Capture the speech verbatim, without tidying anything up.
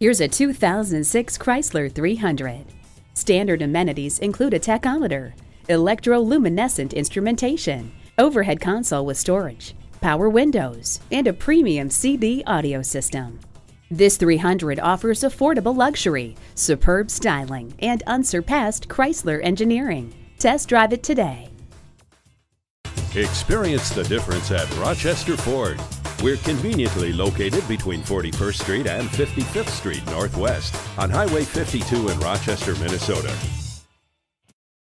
Here's a two thousand six Chrysler three hundred. Standard amenities include a tachometer, electroluminescent instrumentation, overhead console with storage, power windows, and a premium C D audio system. This three hundred offers affordable luxury, superb styling, and unsurpassed Chrysler engineering. Test drive it today. Experience the difference at Rochester Ford. We're conveniently located between forty-first Street and fifty-fifth Street Northwest on Highway fifty-two in Rochester, Minnesota.